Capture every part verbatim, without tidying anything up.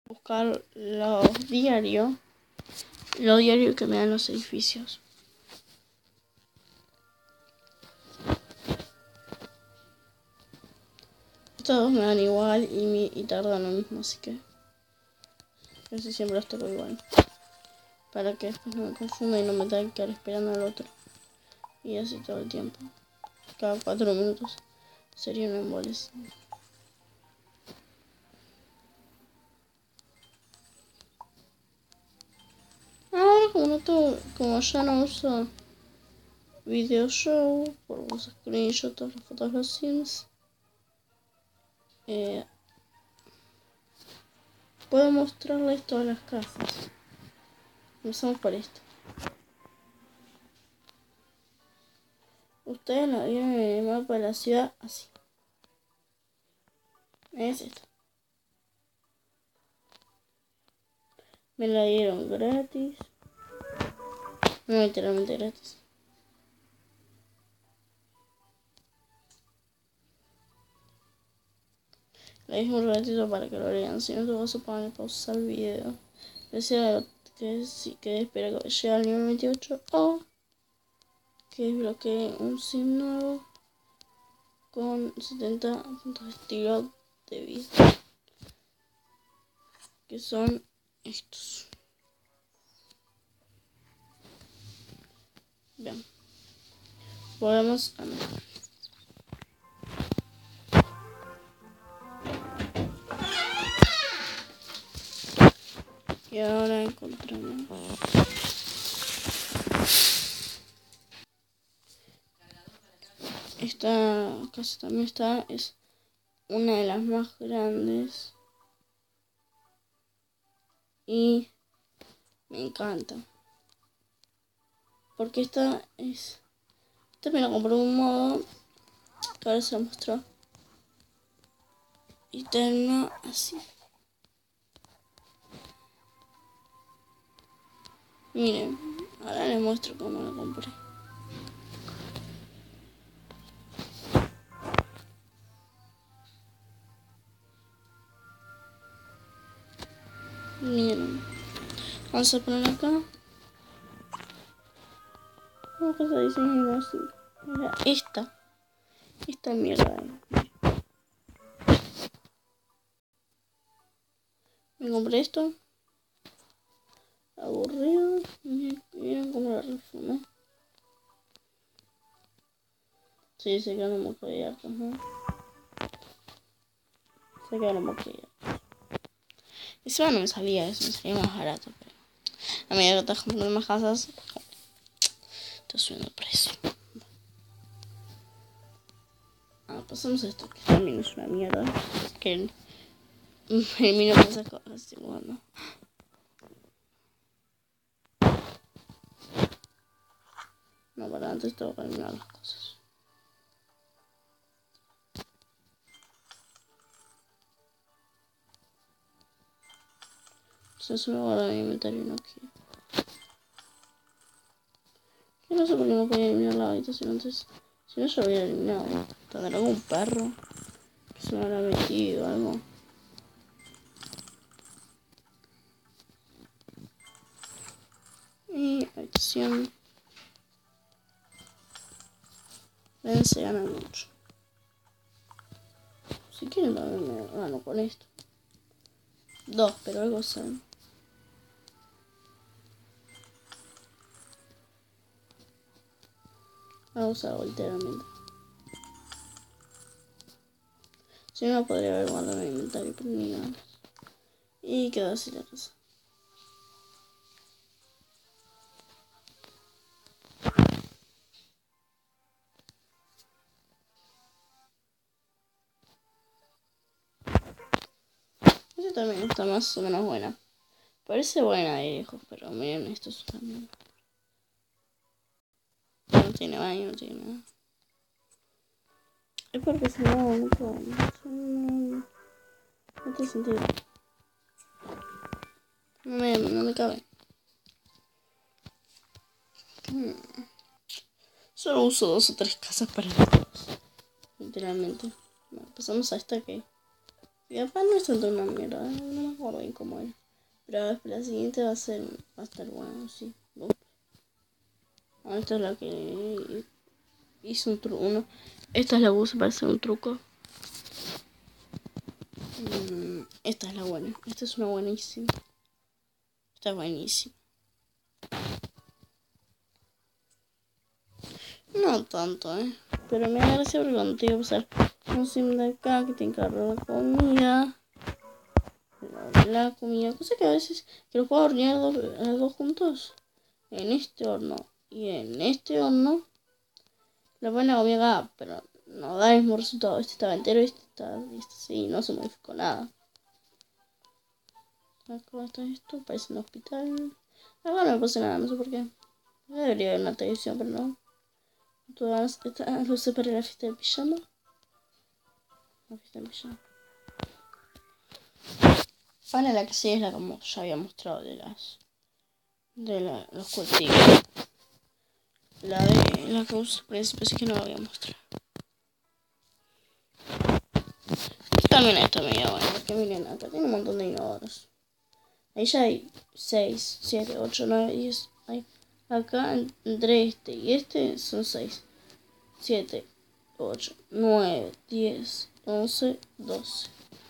Buscar los diarios, los diarios que me dan los edificios. Todos me dan igual y, mi, y tardan lo mismo, así que casi siempre los toco igual. Para que después no me confunda y no me tenga que quedar esperando al otro. Y así todo el tiempo. Cada cuatro minutos sería una emboleza. Ahora como no todo, como ya no uso Video Show por los screenshots, las fotos de los Sims, eh, puedo mostrarles todas las casas. Empezamos por esto. Ustedes la vieron en el mapa de la ciudad así. Es esto. Me la dieron gratis. No, literalmente gratis. Le dije un ratito para que lo lean. Si no, te vas a poner pausa el video. Decía que sí, que espera que llegue al nivel veintiocho o que desbloquee un sim nuevo con setenta puntos de estilo de vida, que son estos. Bien, volvemos a ver. Y ahora encontramos esta casa. También está, es una de las más grandes y me encanta porque esta es, esta me la compré de un modo que ahora se lo mostró y termina así. Miren, ahora les muestro cómo lo compré. Miren, vamos a poner acá. ¿Cómo que se dice así? Mira, esta. Esta mierda. Me compré esto. Aburrido. Miren cómo la reformé. Sí, se quedaron muy hartos, ¿no? Se quedaron muy hartos. Encima no me salía eso, me salía más barato. Pero a medida que estás comprando más casas, está subiendo el precio. Ah, pasamos a esto, que también es una mierda. Que el, elimino esas cosas, estoy jugando. No, para antes tengo que eliminar las cosas. Entonces me guardo mi inventario y no quiero. Yo no sé por qué no podía eliminar la habitación antes. Si no, yo lo hubiera eliminado. ¿Tendrá algún perro que se me habrá metido o algo? Y habitación. Ven, se gana mucho. Si quieren también me gano con esto. Dos, pero algo saben. Vamos a literalmente. Si no, podría haber guardado el inventario, pero ni ganas. Y quedó así la cosa. Esta también está más o menos buena. Parece buena de lejos, pero miren, esto es también. No tiene baño, no tiene nada. Es porque si no, no puedo. No, no tiene sentido. No me, no me cabe. Hmm. Solo uso dos o tres casas para todos. Literalmente. Bueno, pasamos a esta que Y capaz no es tanto una mierda, no me acuerdo bien cómo era. Pero después la siguiente va a ser, va a estar bueno, sí. Ah, esta es la que hice un truco. Uno. Esta es la que uso para hacer un truco. Mm, esta es la buena. Esta es una buenísima. Esta es buenísima. No tanto, eh. Pero me da gracia porque cuando te iba a pasar un sim de acá que te encarga la comida. La, la comida. Cosa que a veces que lo puedo hornear dos, los dos juntos. En este horno y en este horno. La ponen la comida acá, pero no da el mismo resultado. Este estaba entero y este está, este sí, no se modificó nada. Acá está esto, parece un hospital. Acá no me puse nada, no sé por qué. Debería haber una televisión, pero no. Todas estas luces para la fiesta de pijama. La fiesta de pijama. Para la que sí es la como ya había mostrado de las de la, los cultivos. La de la que uso príncipes que no la voy a mostrar. También esta media buena, porque miren acá tiene un montón de inodoros. Ahí ya hay seis, siete, ocho, nueve, diez. Ahí. Acá entre este y este son seis, siete, ocho, nueve, diez, once, doce.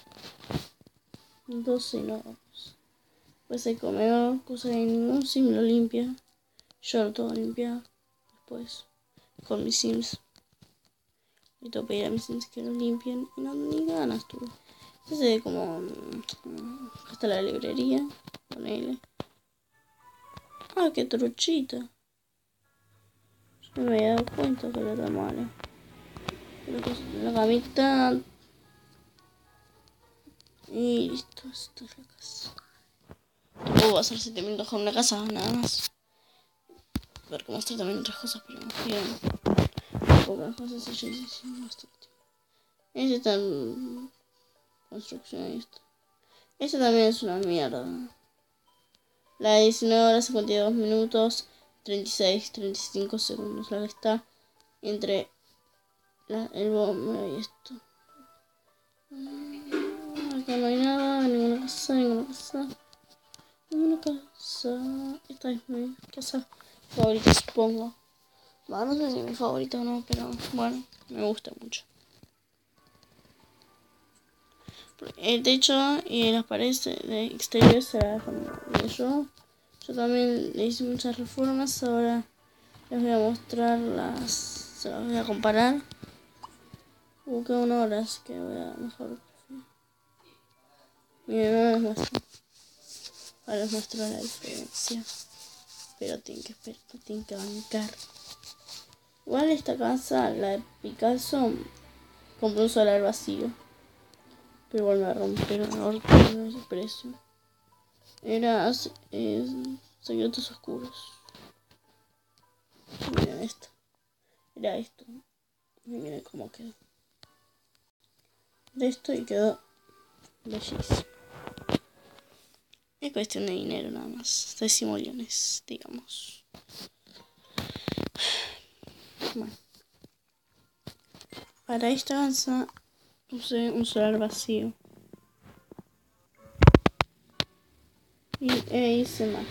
doce inodoros. Pues hay comedor, cosa que ningún sim lo limpia. Yo lo tengo que limpiar después con mis sims. Y tengo que pedir a mis sims que lo limpien y no ni ganas tuve. Entonces como hasta la librería, ponele. Ah, qué truchita. Yo no me había dado cuenta que era tan mala. La camita. Y listo, esta es la casa. Tampoco va a ser siete minutos con una casa, nada más. Ver que mostrar también otras cosas, pero bien. Pocas cosas y yo hice bastante. Este está en construcción y esto. Este también es una mierda. La de diecinueve horas cincuenta y dos minutos treinta y seis, treinta y cinco segundos. La que está entre la, el bombo y esto. Acá no hay nada, ninguna casa, ninguna casa. Ninguna casa. Esta es mi casa favorita, supongo. Bueno, no sé si es mi favorita o no, pero bueno, me gusta mucho. El techo y las paredes de exterior se la dejan yo. Yo también le hice muchas reformas. Ahora les voy a mostrar las. Se las voy a comparar. Uh, queda una hora, así que voy a mejor. Miren, no les muestro. Ahora les muestro la diferencia. Pero tienen que esperar, tienen que bancar. Igual esta casa, la de Picasso, compré un solar vacío. Pero igual me rompieron ahorita ese precio. Era eh, secretos oscuros. Miren esto. Era esto. Miren cómo quedó. De esto y quedó bellísimo. Es cuestión de dinero nada más. De simoleones, digamos. Bueno. Para esta casa usé un solar vacío. Y e hice más.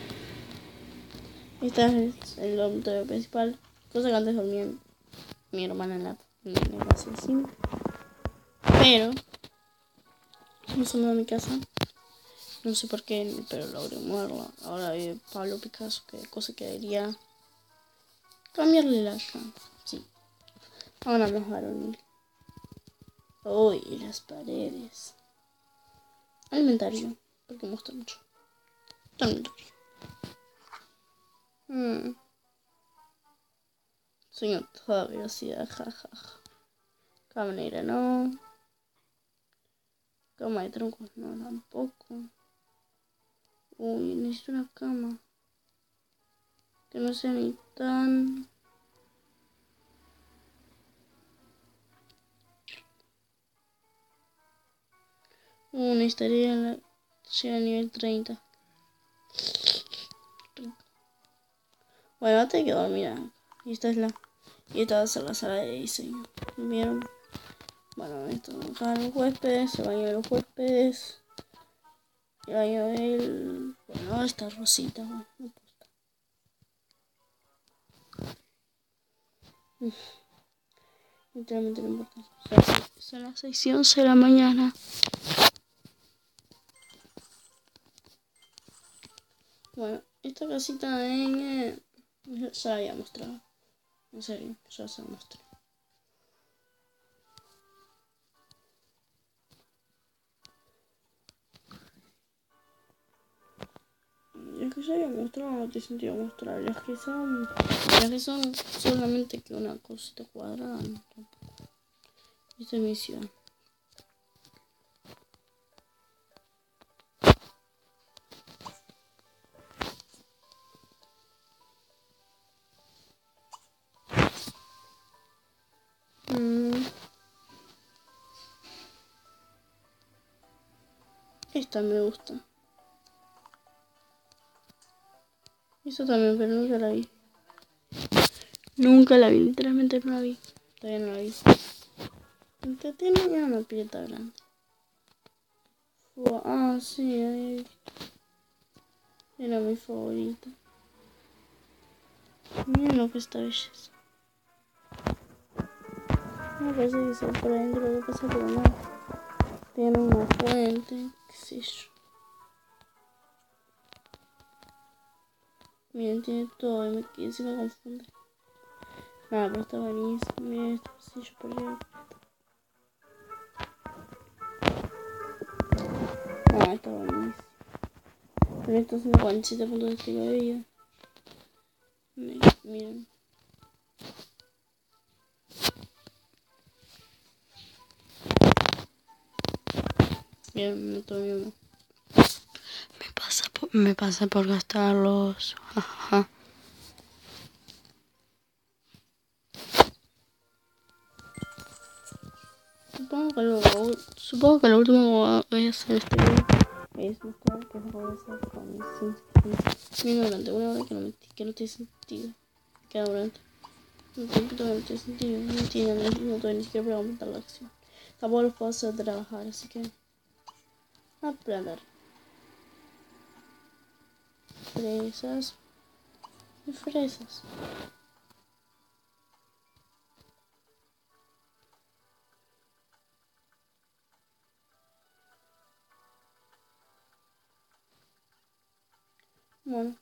Este es el dormitorio principal. Cosa que antes dormía mi hermana en la en el vacío encima. Pero no se mudó a mi casa. No sé por qué, pero logré mudarla. Ahora vive Pablo Picasso, que cosa que debería cambiarle la cama. Sí. Ahora más varonil. Uy, y las paredes. Alimentario, porque me gusta mucho. Alimentario. Mm. Señor, toda velocidad, jajaja. Cama negra, no. Cama de troncos, no, tampoco. Uy, necesito una cama. Que no sea ni tan... Uh, necesitaría la... Llega a nivel treinta. Bueno, va a tener que dormir. Y esta es la... Y esta va a ser la sala de diseño. ¿Vieron? Bueno, esto acá los huéspedes, el baño de los huéspedes, el baño del... Bueno, esta rosita, bueno, no importa. Literalmente no importa. O sea, son las seis y once de la mañana. Bueno, esta casita de... Ya la había mostrado. En serio, ya se la mostré. Las que ya había mostrado no tiene sentido mostrar. Las que son. Las que son solamente que una cosita cuadrada, no, tampoco. Esta es mi ciudad. Mm. Esta me gusta. Esta también, pero nunca la vi. Nunca la vi, literalmente no la vi. Todavía no la vi. Esta tiene ya una pileta grande. Fua- Ah, sí, ahí. Era mi favorita. Miren lo que está belleza. Me parece que sea por adentro lo que pasa, pero no. Tiene una fuente, qué sé yo. Miren, tiene todo y me, y se me confunde. Nada, pero está buenísimo. Miren este pasillo por allá. Ah, está buenísimo. Pero esto es una canchita a punto de estilo de vida. Miren. Bien, me tomé uno. Me pasa por, me pasa por gastarlos. Ajá. Supongo que, lo, supongo que lo último que voy a hacer este video es mostrar que se puede hacer con mis Sims. Mira, durante una hora que no, me, que no tiene sentido. Queda durante un tiempo que no tiene sentido. No tiene, no tengo ni siquiera para aumentar la acción. Tampoco los puedo hacer trabajar, así que a plantar. Fresas y fresas. Bueno.